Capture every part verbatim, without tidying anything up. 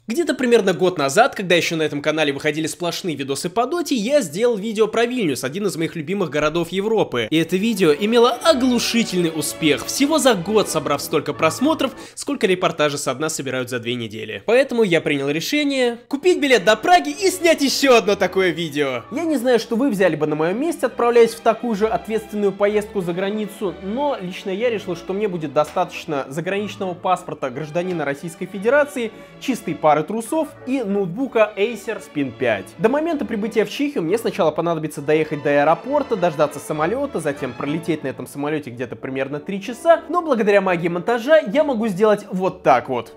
Где-то примерно год назад, когда еще на этом канале выходили сплошные видосы по доте, я сделал видео про Вильнюс, один из моих любимых городов Европы. И это видео имело оглушительный успех, всего за год собрав столько просмотров, сколько репортажи со дна собирают за две недели. Поэтому я принял решение купить билет до Праги и снять еще одно такое видео. Я не знаю, что вы взяли бы на моем месте, отправляясь в такую же ответственную поездку за границу, но лично я решил, что мне будет достаточно заграничного паспорта гражданина Российской Федерации, чистой пары трусов и ноутбука Acer Spin пять. До момента прибытия в Чехию мне сначала понадобится доехать до аэропорта, дождаться самолета, затем пролететь на этом самолете где-то примерно три часа, но благодаря магии монтажа я могу сделать вот так вот.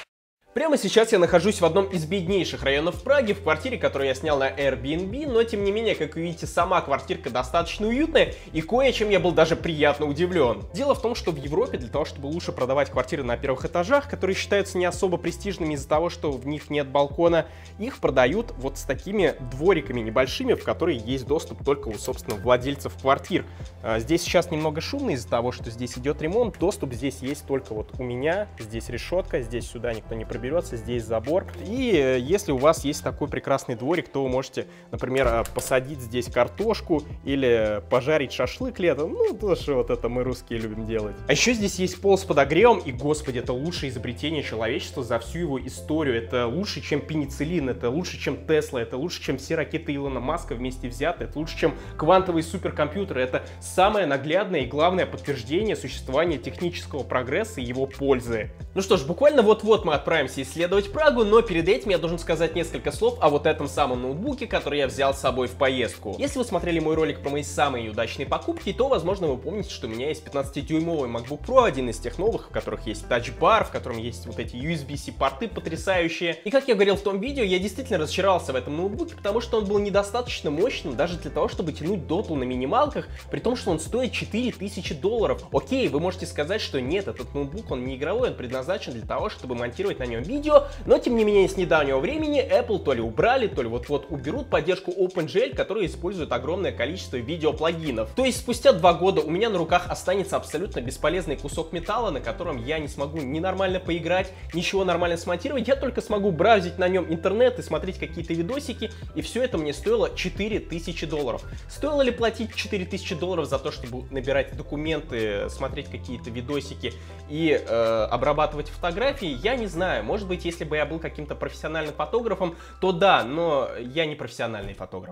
Прямо сейчас я нахожусь в одном из беднейших районов Праги, в квартире, которую я снял на Airbnb, но тем не менее, как вы видите, сама квартирка достаточно уютная, и кое-чем я был даже приятно удивлен. Дело в том, что в Европе для того, чтобы лучше продавать квартиры на первых этажах, которые считаются не особо престижными из-за того, что в них нет балкона, их продают вот с такими двориками небольшими, в которые есть доступ только у, собственно, владельцев квартир. Здесь сейчас немного шумно из-за того, что здесь идет ремонт, доступ здесь есть только вот у меня, здесь решетка, здесь сюда никто не пробирается. Берется, здесь забор. И если у вас есть такой прекрасный дворик, то вы можете, например, посадить здесь картошку или пожарить шашлык летом. Ну, то, что вот это мы русские любим делать. А еще здесь есть пол с подогревом, и, господи, это лучшее изобретение человечества за всю его историю. Это лучше, чем пенициллин, это лучше, чем Тесла, это лучше, чем все ракеты Илона Маска вместе взятые, это лучше, чем квантовые суперкомпьютеры. Это самое наглядное и главное подтверждение существования технического прогресса и его пользы. Ну что ж, буквально вот-вот мы отправимся исследовать Прагу, но перед этим я должен сказать несколько слов о вот этом самом ноутбуке, который я взял с собой в поездку. Если вы смотрели мой ролик про мои самые неудачные покупки, то, возможно, вы помните, что у меня есть пятнадцатидюймовый MacBook Pro, один из тех новых, в которых есть тачбар, в котором есть вот эти ю эс би-C порты потрясающие. И как я говорил в том видео, я действительно разочаровался в этом ноутбуке, потому что он был недостаточно мощным даже для того, чтобы тянуть доту на минималках, при том, что он стоит четыре тысячи долларов. Окей, вы можете сказать, что нет, этот ноутбук, он не игровой, он предназначен для того, чтобы монтировать на нем видео, но тем не менее с недавнего времени Apple то ли убрали, то ли вот-вот уберут поддержку OpenGL, которая использует огромное количество видеоплагинов. То есть спустя два года у меня на руках останется абсолютно бесполезный кусок металла, на котором я не смогу ни нормально поиграть, ничего нормально смонтировать, я только смогу браузить на нем интернет и смотреть какие-то видосики, и все это мне стоило четыре тысячи долларов. Стоило ли платить четыре тысячи долларов за то, чтобы набирать документы, смотреть какие-то видосики и э, обрабатывать фотографии, я не знаю. Может быть, если бы я был каким-то профессиональным фотографом, то да, но я не профессиональный фотограф.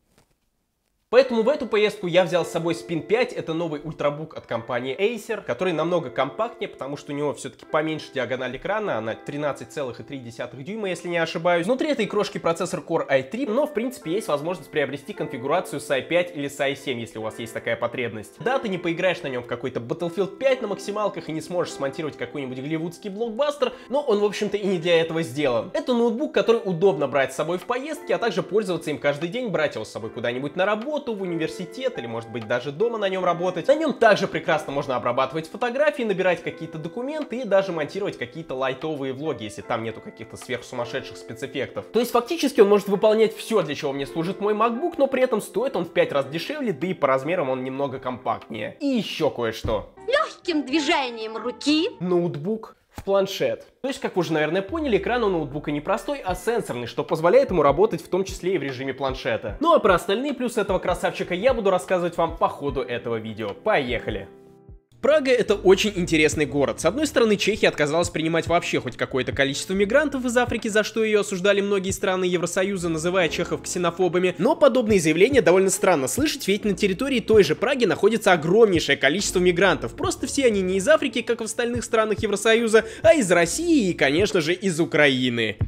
Поэтому в эту поездку я взял с собой Spin пять, это новый ультрабук от компании Acer, который намного компактнее, потому что у него все-таки поменьше диагональ экрана, она тринадцать целых три десятых дюйма, если не ошибаюсь. Внутри этой крошки процессор Core ай три, но в принципе есть возможность приобрести конфигурацию с ай пять или с ай семь, если у вас есть такая потребность. Да, ты не поиграешь на нем в какой-то Battlefield пять на максималках и не сможешь смонтировать какой-нибудь голливудский блокбастер, но он, в общем-то, и не для этого сделан. Это ноутбук, который удобно брать с собой в поездки, а также пользоваться им каждый день, брать его с собой куда-нибудь на работу, в университет или, может быть, даже дома на нем работать. На нем также прекрасно можно обрабатывать фотографии, набирать какие-то документы и даже монтировать какие-то лайтовые влоги, если там нету каких-то сверхсумасшедших спецэффектов. То есть фактически он может выполнять все, для чего мне служит мой MacBook, но при этом стоит он в пять раз дешевле, да и по размерам он немного компактнее. И еще кое-что. Легким движением руки Ноутбук в планшет. То есть, как вы уже, наверное, поняли, экран у ноутбука не простой, а сенсорный, что позволяет ему работать в том числе и в режиме планшета. Ну а про остальные плюсы этого красавчика я буду рассказывать вам по ходу этого видео. Поехали! Прага — это очень интересный город. С одной стороны, Чехия отказалась принимать вообще хоть какое-то количество мигрантов из Африки, за что ее осуждали многие страны Евросоюза, называя чехов ксенофобами. Но подобные заявления довольно странно слышать, ведь на территории той же Праги находится огромнейшее количество мигрантов. Просто все они не из Африки, как в остальных странах Евросоюза, а из России и, конечно же, из Украины.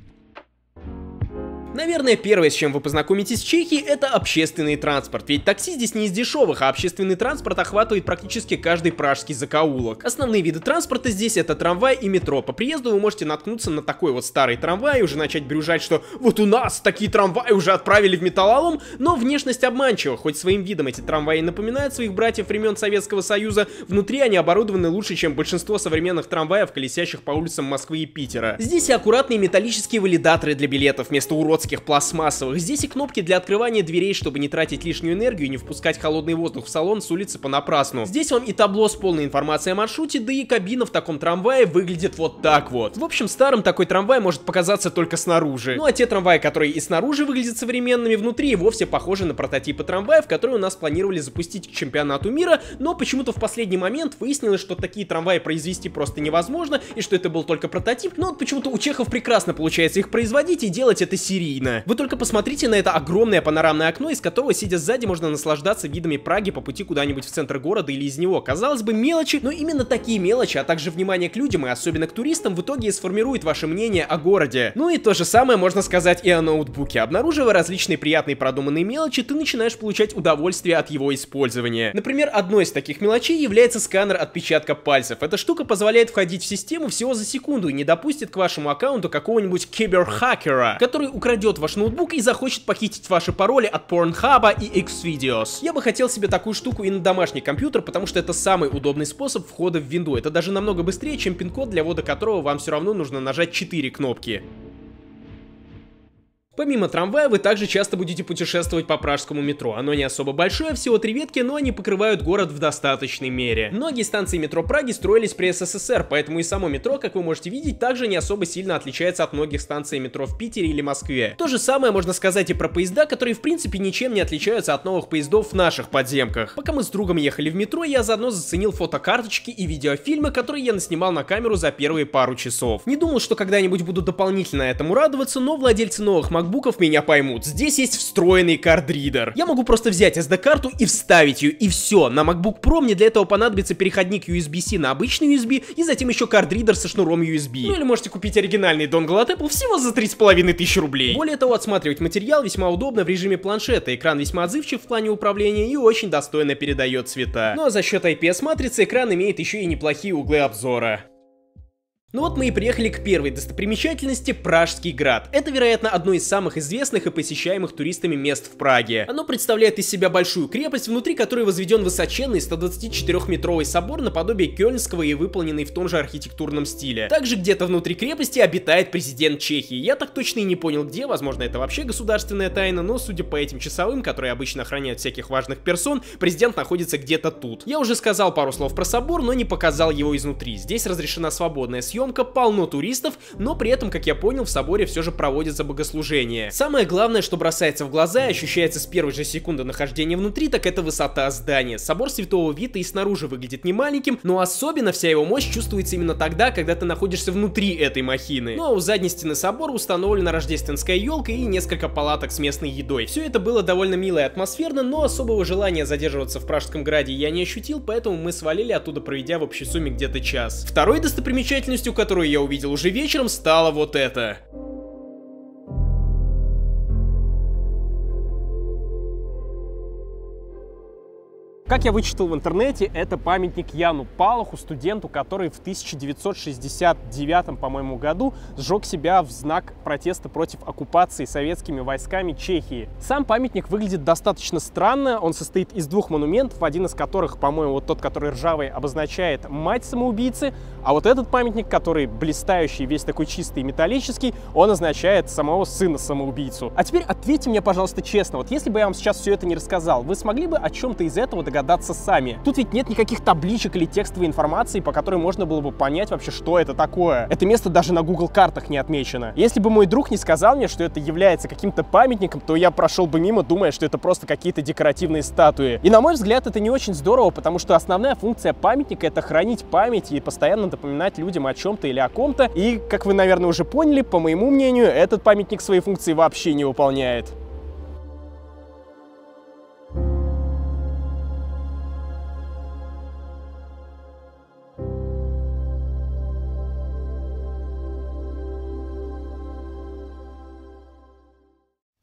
Наверное, первое, с чем вы познакомитесь в Чехии, это общественный транспорт. Ведь такси здесь не из дешевых, а общественный транспорт охватывает практически каждый пражский закоулок. Основные виды транспорта здесь это трамвай и метро. По приезду вы можете наткнуться на такой вот старый трамвай и уже начать брюзжать, что вот у нас такие трамваи уже отправили в металлолом, но внешность обманчива. Хоть своим видом эти трамваи напоминают своих братьев времен Советского Союза, внутри они оборудованы лучше, чем большинство современных трамваев, колесящих по улицам Москвы и Питера. Здесь и аккуратные металлические валидаторы для билетов вместо уродских плоских, пластмассовых. Здесь и кнопки для открывания дверей, чтобы не тратить лишнюю энергию и не впускать холодный воздух в салон с улицы понапрасну. Здесь вам и табло с полной информацией о маршруте, да и кабина в таком трамвае выглядит вот так вот. В общем, старым такой трамвай может показаться только снаружи. Ну а те трамваи, которые и снаружи выглядят современными, внутри и вовсе похожи на прототипы трамваев, которые у нас планировали запустить к чемпионату мира, но почему-то в последний момент выяснилось, что такие трамваи произвести просто невозможно, и что это был только прототип, но вот почему-то у чехов прекрасно получается их производить и делать это серийно. Вы только посмотрите на это огромное панорамное окно, из которого, сидя сзади, можно наслаждаться видами Праги по пути куда-нибудь в центр города или из него. Казалось бы, мелочи, но именно такие мелочи, а также внимание к людям и особенно к туристам в итоге и сформирует ваше мнение о городе. Ну и то же самое можно сказать и о ноутбуке. Обнаруживая различные приятные продуманные мелочи, ты начинаешь получать удовольствие от его использования. Например, одной из таких мелочей является сканер отпечатка пальцев. Эта штука позволяет входить в систему всего за секунду и не допустит к вашему аккаунту какого-нибудь киберхакера, который украдет ваш ноутбук и захочет похитить ваши пароли от Pornhub и Xvideos. Я бы хотел себе такую штуку и на домашний компьютер, потому что это самый удобный способ входа в винду. Это даже намного быстрее, чем пин-код, для ввода которого вам все равно нужно нажать четыре кнопки. Помимо трамвая, вы также часто будете путешествовать по пражскому метро. Оно не особо большое, всего три ветки, но они покрывают город в достаточной мере. Многие станции метро Праги строились при СССР, поэтому и само метро, как вы можете видеть, также не особо сильно отличается от многих станций метро в Питере или Москве. То же самое можно сказать и про поезда, которые в принципе ничем не отличаются от новых поездов в наших подземках. Пока мы с другом ехали в метро, я заодно заценил фотокарточки и видеофильмы, которые я наснимал на камеру за первые пару часов. Не думал, что когда-нибудь буду дополнительно этому радоваться, но владельцы новых MacBook меня поймут. Здесь есть встроенный кардридер. Я могу просто взять эс ди-карту и вставить ее, и все. На MacBook Pro мне для этого понадобится переходник ю эс би-C на обычный ю эс би, и затем еще кардридер со шнуром ю эс би. Ну или можете купить оригинальный донгл от Apple всего за три с половиной тысячи рублей. Более того, отсматривать материал весьма удобно в режиме планшета. Экран весьма отзывчив в плане управления и очень достойно передает цвета. Ну а за счет ай пи эс-матрицы экран имеет еще и неплохие углы обзора. Ну вот мы и приехали к первой достопримечательности — Пражский град. Это, вероятно, одно из самых известных и посещаемых туристами мест в Праге. Оно представляет из себя большую крепость, внутри которой возведен высоченный сто двадцатичетырёхметровый собор наподобие Кёльнского и выполненный в том же архитектурном стиле. Также где-то внутри крепости обитает президент Чехии. Я так точно и не понял где, возможно это вообще государственная тайна, но судя по этим часовым, которые обычно охраняют всяких важных персон, президент находится где-то тут. Я уже сказал пару слов про собор, но не показал его изнутри. Здесь разрешена свободная съемка. Полно туристов, но при этом, как я понял, в соборе все же проводятся богослужения. Самое главное, что бросается в глаза и ощущается с первой же секунды нахождения внутри, так это высота здания. Собор Святого Вита и снаружи выглядит не маленьким, но особенно вся его мощь чувствуется именно тогда, когда ты находишься внутри этой махины. Ну а у задней стены собора установлена рождественская елка и несколько палаток с местной едой. Все это было довольно мило и атмосферно, но особого желания задерживаться в Пражском граде я не ощутил, поэтому мы свалили оттуда, проведя в общей сумме где-то час. Второй достопримечательностью, которую я увидел уже вечером, стало вот это. Как я вычитал в интернете, это памятник Яну Палаху, студенту, который в тысяча девятьсот шестьдесят девятом, по-моему, году сжег себя в знак протеста против оккупации советскими войсками Чехии. Сам памятник выглядит достаточно странно, он состоит из двух монументов, один из которых, по-моему, вот тот, который ржавый, обозначает мать самоубийцы, а вот этот памятник, который блистающий, весь такой чистый и металлический, он означает самого сына самоубийцу. А теперь ответьте мне, пожалуйста, честно, вот если бы я вам сейчас все это не рассказал, вы смогли бы о чем-то из этого догадаться? Догадаться сами. Тут ведь нет никаких табличек или текстовой информации, по которой можно было бы понять вообще, что это такое. Это место даже на Google картах не отмечено. Если бы мой друг не сказал мне, что это является каким-то памятником, то я прошел бы мимо, думая, что это просто какие-то декоративные статуи. И на мой взгляд, это не очень здорово, потому что основная функция памятника — это хранить память и постоянно напоминать людям о чем-то или о ком-то. И, как вы, наверное, уже поняли, по моему мнению, этот памятник свои функции вообще не выполняет.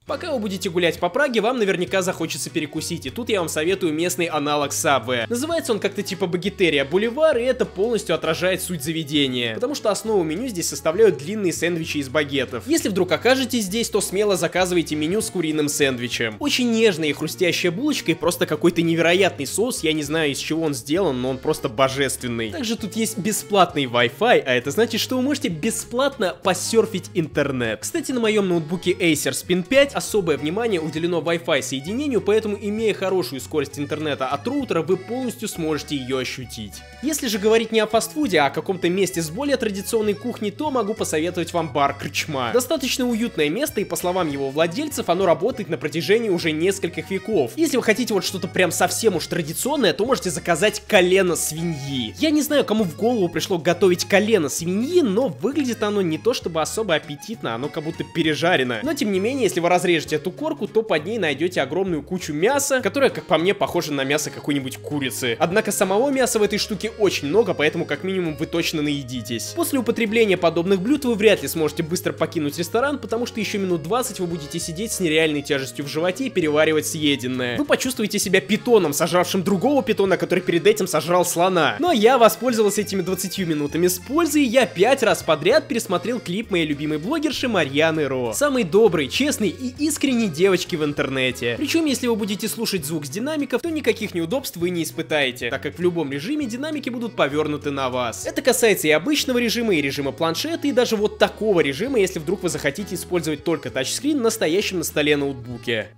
Пока вы будете гулять по Праге, вам наверняка захочется перекусить, и тут я вам советую местный аналог Subway. Называется он как-то типа Багетерия Бульвар, и это полностью отражает суть заведения, потому что основу меню здесь составляют длинные сэндвичи из багетов. Если вдруг окажетесь здесь, то смело заказывайте меню с куриным сэндвичем. Очень нежная и хрустящая булочка и просто какой-то невероятный соус, я не знаю из чего он сделан, но он просто божественный. Также тут есть бесплатный Wi-Fi, а это значит, что вы можете бесплатно посерфить интернет. Кстати, на моем ноутбуке Acer Spin пять особое внимание уделено Wi-Fi соединению, поэтому, имея хорошую скорость интернета от роутера, вы полностью сможете ее ощутить. Если же говорить не о фастфуде, а о каком-то месте с более традиционной кухней, то могу посоветовать вам бар Крчма. Достаточно уютное место, и по словам его владельцев, оно работает на протяжении уже нескольких веков. Если вы хотите вот что-то прям совсем уж традиционное, то можете заказать колено свиньи. Я не знаю, кому в голову пришло готовить колено свиньи, но выглядит оно не то чтобы особо аппетитно, оно как будто пережарено. Но тем не менее, если вы разрежете эту корку, то под ней найдете огромную кучу мяса, которая, как по мне, похожа на мясо какой-нибудь курицы. Однако самого мяса в этой штуке очень много, поэтому как минимум вы точно наедитесь. После употребления подобных блюд вы вряд ли сможете быстро покинуть ресторан, потому что еще минут двадцать вы будете сидеть с нереальной тяжестью в животе и переваривать съеденное. Вы почувствуете себя питоном, сожравшим другого питона, который перед этим сожрал слона. Но я воспользовался этими двадцатью минутами с пользой, и я пять раз подряд пересмотрел клип моей любимой блогерши Марьяны Ро. Самый добрый, честный и искренней девочки в интернете. Причем, если вы будете слушать звук с динамиков, то никаких неудобств вы не испытаете, так как в любом режиме динамики будут повернуты на вас. Это касается и обычного режима, и режима планшета, и даже вот такого режима, если вдруг вы захотите использовать только тачскрин на стоящем на столе ноутбуке.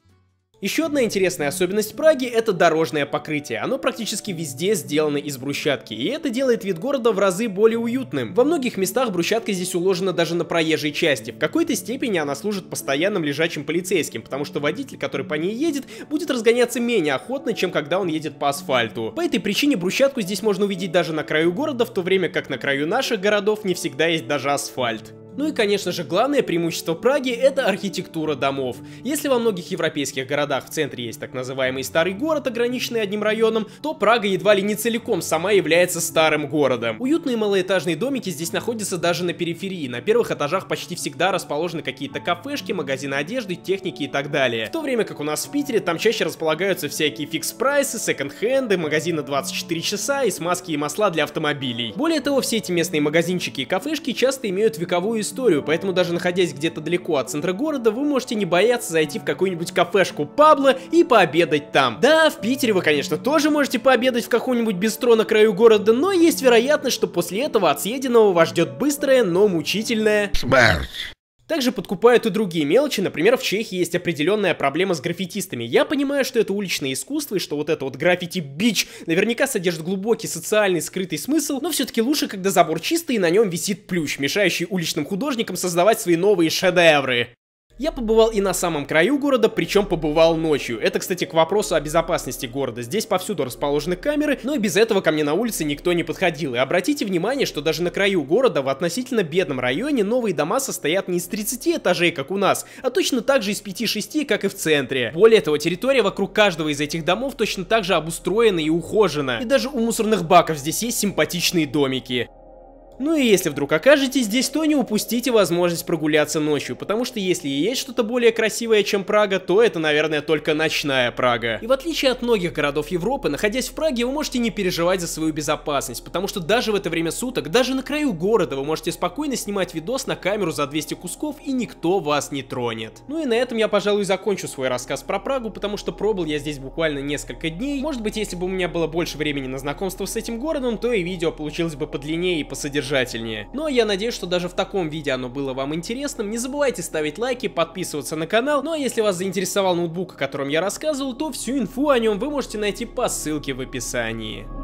Еще одна интересная особенность Праги — это дорожное покрытие. Оно практически везде сделано из брусчатки, и это делает вид города в разы более уютным. Во многих местах брусчатка здесь уложена даже на проезжей части. В какой-то степени она служит постоянным лежачим полицейским, потому что водитель, который по ней едет, будет разгоняться менее охотно, чем когда он едет по асфальту. По этой причине брусчатку здесь можно увидеть даже на краю города, в то время как на краю наших городов не всегда есть даже асфальт. Ну и, конечно же, главное преимущество Праги — это архитектура домов. Если во многих европейских городах в центре есть так называемый старый город, ограниченный одним районом, то Прага едва ли не целиком сама является старым городом. Уютные малоэтажные домики здесь находятся даже на периферии. На первых этажах почти всегда расположены какие-то кафешки, магазины одежды, техники и так далее. В то время как у нас в Питере там чаще располагаются всякие фикс-прайсы, секонд-хенды, магазины двадцать четыре часа и смазки и масла для автомобилей. Более того, все эти местные магазинчики и кафешки часто имеют вековую историю, поэтому даже находясь где-то далеко от центра города, вы можете не бояться зайти в какую-нибудь кафешку Пабло и пообедать там. Да, в Питере вы, конечно, тоже можете пообедать в каком-нибудь бистро на краю города, но есть вероятность, что после этого от съеденного вас ждет быстрая, но мучительная смерть. Также подкупают и другие мелочи, например, в Чехии есть определенная проблема с граффитистами. Я понимаю, что это уличное искусство и что вот это вот граффити-бич наверняка содержит глубокий социальный скрытый смысл, но все-таки лучше, когда забор чистый и на нем висит плющ, мешающий уличным художникам создавать свои новые шедевры. Я побывал и на самом краю города, причем побывал ночью. Это, кстати, к вопросу о безопасности города. Здесь повсюду расположены камеры, но и без этого ко мне на улице никто не подходил. И обратите внимание, что даже на краю города, в относительно бедном районе, новые дома состоят не из тридцати этажей, как у нас, а точно так же из пяти-шести, как и в центре. Более того, территория вокруг каждого из этих домов точно так же обустроена и ухожена. И даже у мусорных баков здесь есть симпатичные домики. Ну и если вдруг окажетесь здесь, то не упустите возможность прогуляться ночью, потому что если и есть что-то более красивое, чем Прага, то это, наверное, только ночная Прага. И в отличие от многих городов Европы, находясь в Праге, вы можете не переживать за свою безопасность, потому что даже в это время суток, даже на краю города вы можете спокойно снимать видос на камеру за двести кусков, и никто вас не тронет. Ну и на этом я, пожалуй, закончу свой рассказ про Прагу, потому что пробыл я здесь буквально несколько дней. Может быть, если бы у меня было больше времени на знакомство с этим городом, то и видео получилось бы подлиннее и посодержательнее. Но я надеюсь, что даже в таком виде оно было вам интересным. Не забывайте ставить лайки, подписываться на канал. Ну а если вас заинтересовал ноутбук, о котором я рассказывал, то всю инфу о нем вы можете найти по ссылке в описании.